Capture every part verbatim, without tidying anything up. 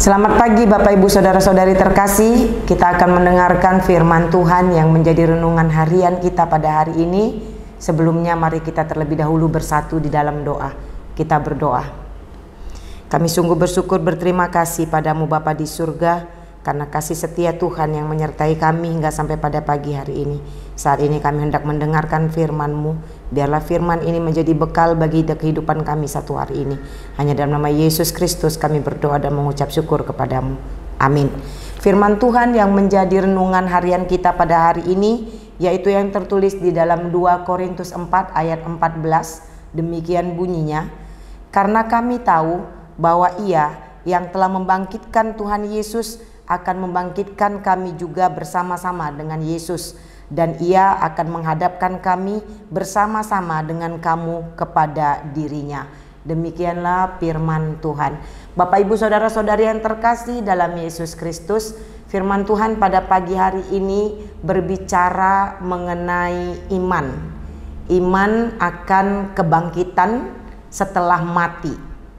Selamat pagi Bapak Ibu Saudara-saudari terkasih. Kita akan mendengarkan firman Tuhan yang menjadi renungan harian kita pada hari ini. Sebelumnya mari kita terlebih dahulu bersatu di dalam doa. Kita berdoa. Kami sungguh bersyukur berterima kasih padamu Bapa di surga, karena kasih setia Tuhan yang menyertai kami hingga sampai pada pagi hari ini. Saat ini kami hendak mendengarkan firman-Mu. Biarlah firman ini menjadi bekal bagi kehidupan kami satu hari ini. Hanya dalam nama Yesus Kristus kami berdoa dan mengucap syukur kepadamu. Amin. Firman Tuhan yang menjadi renungan harian kita pada hari ini, yaitu yang tertulis di dalam dua Korintus empat ayat empat belas. Demikian bunyinya, karena kami tahu bahwa Ia yang telah membangkitkan Tuhan Yesus akan membangkitkan kami juga bersama-sama dengan Yesus, dan Ia akan menghadapkan kami bersama-sama dengan kamu kepada dirinya. Demikianlah firman Tuhan. Bapak Ibu Saudara-saudari yang terkasih dalam Yesus Kristus, firman Tuhan pada pagi hari ini berbicara mengenai iman. Iman akan kebangkitan setelah mati.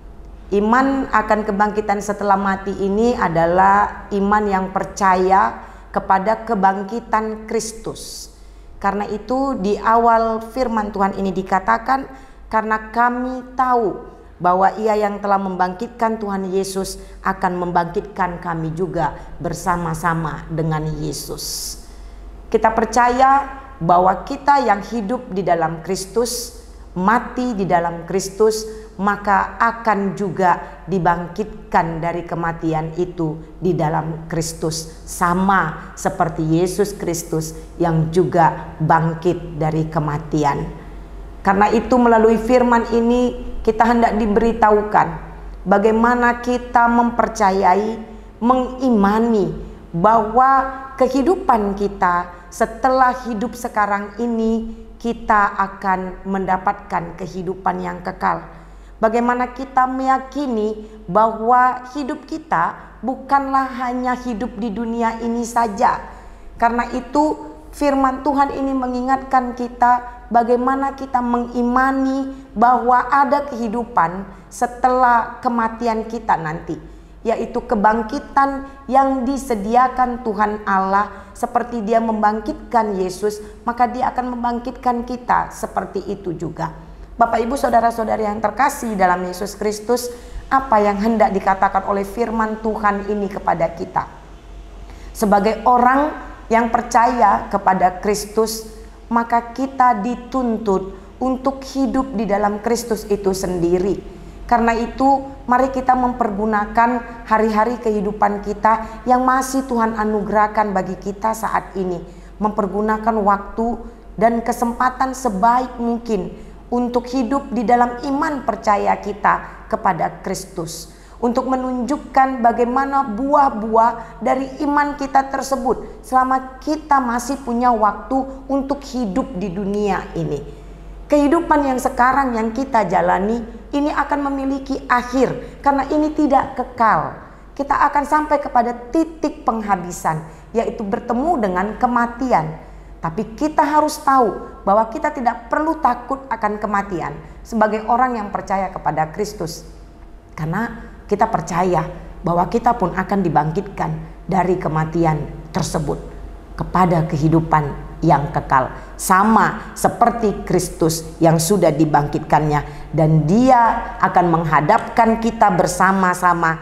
Iman akan kebangkitan setelah mati ini adalah iman yang percaya kepada kebangkitan Kristus. Karena itu di awal firman Tuhan ini dikatakan, karena kami tahu bahwa Ia yang telah membangkitkan Tuhan Yesus akan membangkitkan kami juga bersama-sama dengan Yesus. Kita percaya bahwa kita yang hidup di dalam Kristus, mati di dalam Kristus, maka akan juga dibangkitkan dari kematian itu di dalam Kristus, sama seperti Yesus Kristus yang juga bangkit dari kematian. Karena itu melalui firman ini kita hendak diberitahukan bagaimana kita mempercayai, mengimani bahwa kehidupan kita setelah hidup sekarang ini kita akan mendapatkan kehidupan yang kekal. Bagaimana kita meyakini bahwa hidup kita bukanlah hanya hidup di dunia ini saja. Karena itu firman Tuhan ini mengingatkan kita bagaimana kita mengimani bahwa ada kehidupan setelah kematian kita nanti, yaitu kebangkitan yang disediakan Tuhan Allah. Seperti Dia membangkitkan Yesus, maka Dia akan membangkitkan kita seperti itu juga. Bapak Ibu Saudara-saudari yang terkasih dalam Yesus Kristus, apa yang hendak dikatakan oleh firman Tuhan ini kepada kita? Sebagai orang yang percaya kepada Kristus, maka kita dituntut untuk hidup di dalam Kristus itu sendiri. Karena itu mari kita mempergunakan hari-hari kehidupan kita yang masih Tuhan anugerahkan bagi kita saat ini. Mempergunakan waktu dan kesempatan sebaik mungkin untuk hidup di dalam iman percaya kita kepada Kristus, untuk menunjukkan bagaimana buah-buah dari iman kita tersebut selama kita masih punya waktu untuk hidup di dunia ini. Kehidupan yang sekarang yang kita jalani ini akan memiliki akhir, karena ini tidak kekal. Kita akan sampai kepada titik penghabisan, yaitu bertemu dengan kematian. Tapi kita harus tahu bahwa kita tidak perlu takut akan kematian sebagai orang yang percaya kepada Kristus. Karena kita percaya bahwa kita pun akan dibangkitkan dari kematian tersebut kepada kehidupan yang kekal. Sama seperti Kristus yang sudah dibangkitkannya. Dan Dia akan menghadapkan kita bersama-sama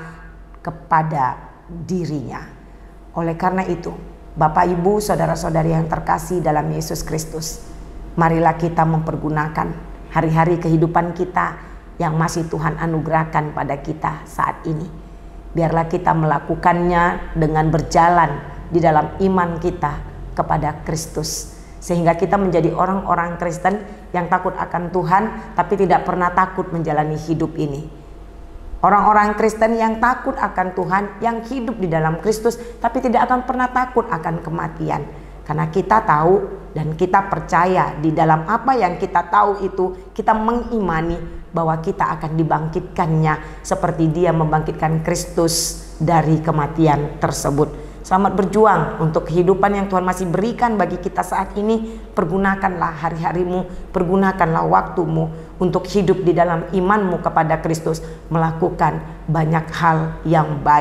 kepada dirinya. Oleh karena itu, Bapak Ibu Saudara-saudari yang terkasih dalam Yesus Kristus, marilah kita mempergunakan hari-hari kehidupan kita yang masih Tuhan anugerahkan pada kita saat ini. Biarlah kita melakukannya dengan berjalan di dalam iman kita kepada Kristus, sehingga kita menjadi orang-orang Kristen yang takut akan Tuhan tapi tidak pernah takut menjalani hidup ini. Orang-orang Kristen yang takut akan Tuhan, yang hidup di dalam Kristus, tapi tidak akan pernah takut akan kematian. Karena kita tahu dan kita percaya di dalam apa yang kita tahu itu, kita mengimani bahwa kita akan dibangkitkannya seperti Dia membangkitkan Kristus dari kematian tersebut. Selamat berjuang untuk kehidupan yang Tuhan masih berikan bagi kita saat ini. Pergunakanlah hari-harimu, pergunakanlah waktumu untuk hidup di dalam imanmu kepada Kristus, melakukan banyak hal yang baik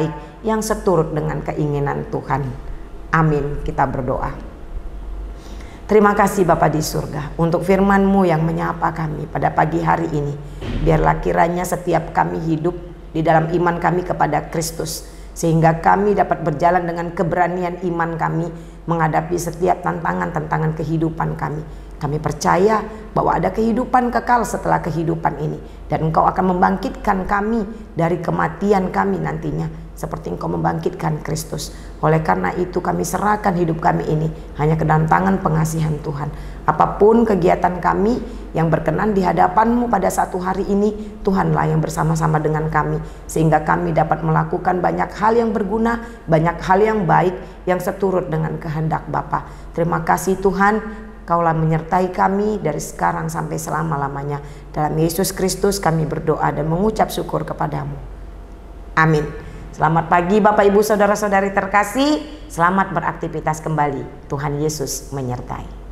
yang seturut dengan keinginan Tuhan. Amin. Kita berdoa. Terima kasih Bapa di surga untuk firman-Mu yang menyapa kami pada pagi hari ini. Biarlah kiranya setiap kami hidup di dalam iman kami kepada Kristus, sehingga kami dapat berjalan dengan keberanian iman kami menghadapi setiap tantangan-tantangan kehidupan kami. Kami percaya bahwa ada kehidupan kekal setelah kehidupan ini, dan Engkau akan membangkitkan kami dari kematian kami nantinya, seperti Engkau membangkitkan Kristus. Oleh karena itu kami serahkan hidup kami ini hanya ke dalam tangan pengasihan Tuhan. Apapun kegiatan kami yang berkenan di hadapan-Mu pada satu hari ini, Tuhanlah yang bersama-sama dengan kami, sehingga kami dapat melakukan banyak hal yang berguna, banyak hal yang baik yang seturut dengan kehendak Bapa. Terima kasih Tuhan, Kaulah menyertai kami dari sekarang sampai selama-lamanya. Dalam Yesus Kristus kami berdoa dan mengucap syukur kepadamu. Amin. Selamat pagi Bapak Ibu Saudara-saudari terkasih. Selamat beraktivitas kembali. Tuhan Yesus menyertai.